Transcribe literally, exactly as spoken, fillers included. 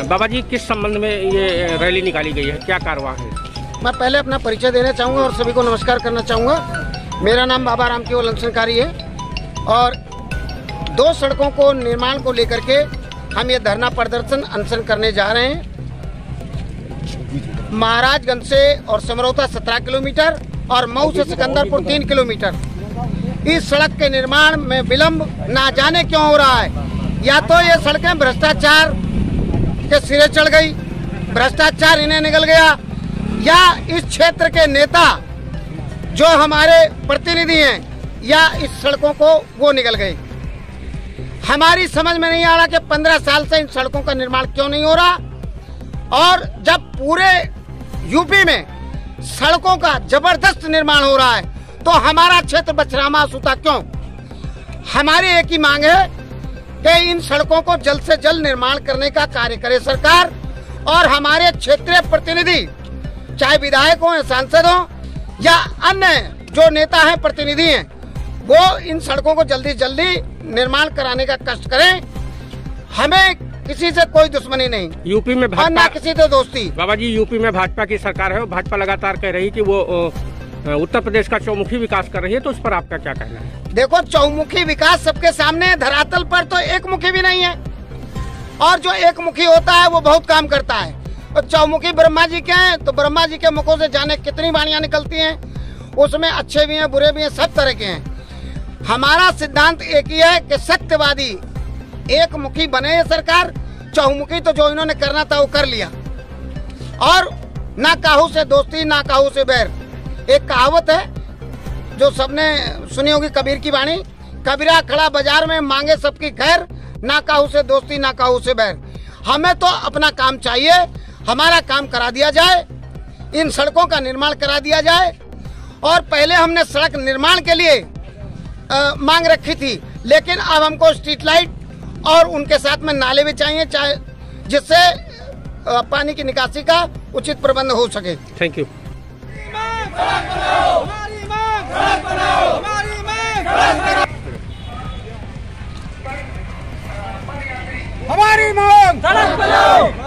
बाबा जी, किस संबंध में ये रैली निकाली गई है, क्या कारवां है? मैं पहले अपना परिचय देना चाहूँगा और सभी को नमस्कार करना चाहूँगा। मेरा नाम बाबा राम केवल अनशनकारी है और दो सड़कों को निर्माण को लेकर के हम ये धरना प्रदर्शन अनशन करने जा रहे हैं। महाराजगंज से और समरौता सत्रह किलोमीटर और मऊ से सिकंदरपुर तीन किलोमीटर इस सड़क के निर्माण में विलम्ब ना जाने क्यों हो रहा है। या तो ये सड़कें भ्रष्टाचार के सिरे चढ़ गई, भ्रष्टाचार इन्हें निकल गया, या इस क्षेत्र के नेता जो हमारे प्रतिनिधि हैं या इस सड़कों को वो निकल गए। हमारी समझ में नहीं आ रहा कि पंद्रह साल से इन सड़कों का निर्माण क्यों नहीं हो रहा, और जब पूरे यूपी में सड़कों का जबरदस्त निर्माण हो रहा है तो हमारा क्षेत्र बछरामा सूता क्यों। हमारी एक ही मांग है कि इन सड़कों को जल्द से जल्द निर्माण करने का कार्य करे सरकार, और हमारे क्षेत्रीय प्रतिनिधि चाहे विधायक हो या सांसद हो या अन्य जो नेता हैं प्रतिनिधि हैं, वो इन सड़कों को जल्दी जल्दी निर्माण कराने का कष्ट करें। हमें किसी से कोई दुश्मनी नहीं, यूपी में भाजपा, और ना किसी से दोस्ती। बाबा जी, यूपी में भाजपा की सरकार है, भाजपा लगातार कह रही है कि वो उत्तर प्रदेश का चौमुखी विकास कर रही है, तो उस पर आपका क्या कहना है? देखो, चौमुखी विकास सबके सामने है, धरातल पर तो एक मुखी भी नहीं है, और जो एक मुखी होता है वो बहुत काम करता है। और चौमुखी ब्रह्मा जी के हैं, तो ब्रह्मा जी के मुखों से जाने कितनी वाणियां निकलती हैं, उसमें अच्छे भी हैं, बुरे भी हैं, सब तरह के हैं। हमारा सिद्धांत एक ही है कि सत्यवादी एक मुखी बने ये सरकार, चौमुखी तो जो इन्होंने करना था वो कर लिया, और ना काहू से दोस्ती ना काहू से बैर। एक कहावत है जो सबने सुनी होगी, कबीर की वाणी, कबीरा खड़ा बाजार में मांगे सबकी खैर, ना काहू से दोस्ती ना काहू से बैर। हमें तो अपना काम चाहिए, हमारा काम करा दिया जाए, इन सड़कों का निर्माण करा दिया जाए। और पहले हमने सड़क निर्माण के लिए आ, मांग रखी थी, लेकिन अब हमको स्ट्रीट लाइट और उनके साथ में नाले भी चाहिए, चाहे जिससे पानी की निकासी का उचित प्रबंध हो सके। Thank you. हमारी मांग सड़क बनाओ।